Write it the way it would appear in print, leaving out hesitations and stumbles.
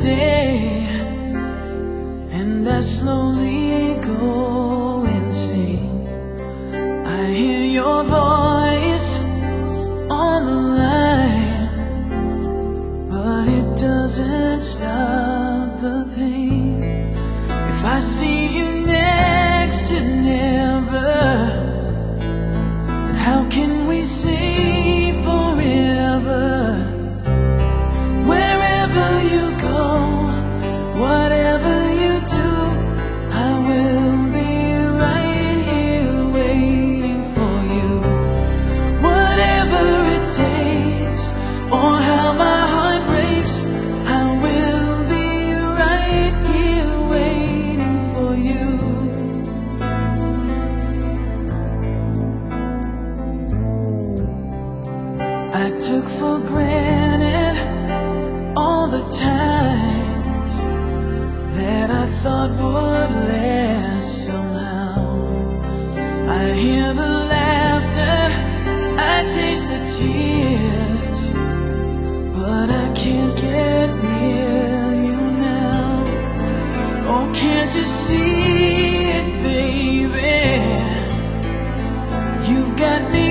day, and I slowly go insane. I hear your voice on the line, but it doesn't stop the pain. If I see you next to never, then how can we say forever? Wherever you go, whatever you do, I will be right here waiting for you. Whatever it takes, or how my heart breaks, I will be right here waiting for you. I took for granted all the times that I thought would last somehow. I hear the laughter, I taste the tears, but I can't get near you now. Oh, can't you see it, baby? You've got me